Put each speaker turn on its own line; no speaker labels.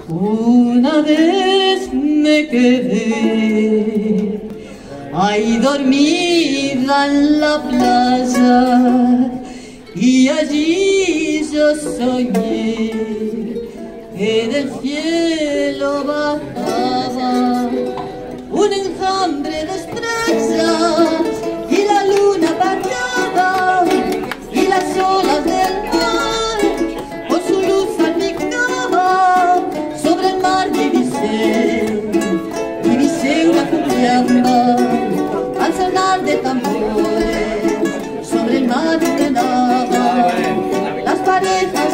Una vez me quedé ahí dormida en la playa y allí yo soñé que del cielo bajaba un enjambre de estrellas y la luna bañaba y las olas del mar con su luz salpicaba sobre el mar. Divisé una cumbiamba al sonar de tambores sobre el mar ordenaba las parejas